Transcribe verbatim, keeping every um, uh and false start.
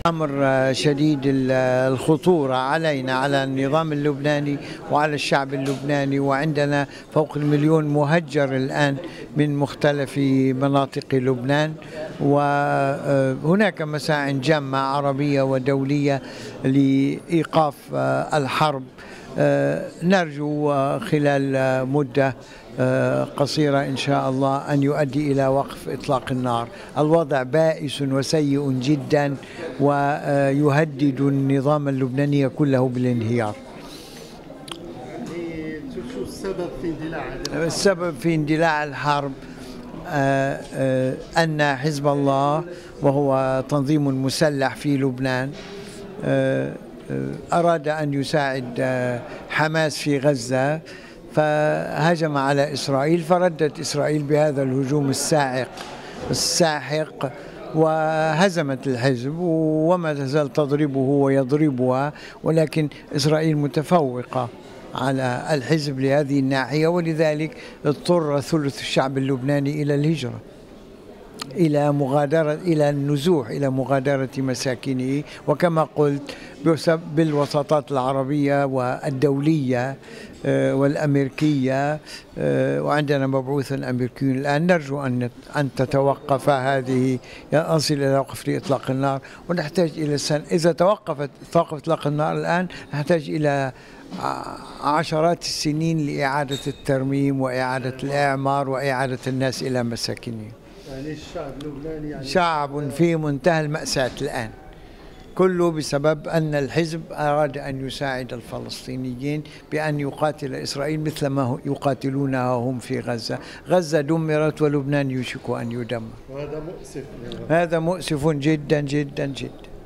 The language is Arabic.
أمر شديد الخطورة علينا، على النظام اللبناني وعلى الشعب اللبناني، وعندنا فوق المليون مهجر الآن من مختلف مناطق لبنان، وهناك مساع جامة عربية ودولية لإيقاف الحرب. نرجو خلال مدة قصيرة إن شاء الله أن يؤدي إلى وقف إطلاق النار. الوضع بائس وسيء جدا ويهدد النظام اللبناني كله بالانهيار. شو السبب في اندلاع السبب في اندلاع الحرب أن حزب الله، وهو تنظيم مسلح في لبنان، أراد أن يساعد حماس في غزة، فهجم على إسرائيل، فردت إسرائيل بهذا الهجوم الساحق الساحق وهزمت الحزب، وما تزال تضربه ويضربها، ولكن إسرائيل متفوقة على الحزب لهذه الناحية، ولذلك اضطر ثلث الشعب اللبناني إلى الهجرة، إلى مغادرة إلى النزوح إلى مغادرة مساكنه. وكما قلت بالوساطات العربية والدولية والأمريكية، وعندنا مبعوث أمريكي الآن. نرجو أن أن تتوقف هذه، أصل إلى وقف لإطلاق النار، ونحتاج إلى سنة. إذا توقفت توقف إطلاق النار الآن، نحتاج إلى عشرات السنين لإعادة الترميم وإعادة الإعمار وإعادة الناس إلى مساكنهم. يعني الشعب اللبناني يعني شعب في منتهى المأساة الآن، كله بسبب أن الحزب أراد أن يساعد الفلسطينيين بأن يقاتل إسرائيل مثل ما يقاتلونها هم في غزة. غزة دمرت ولبنان يوشك أن يدمر. وهذا مؤسف. هذا مؤسف جدا جدا جدا.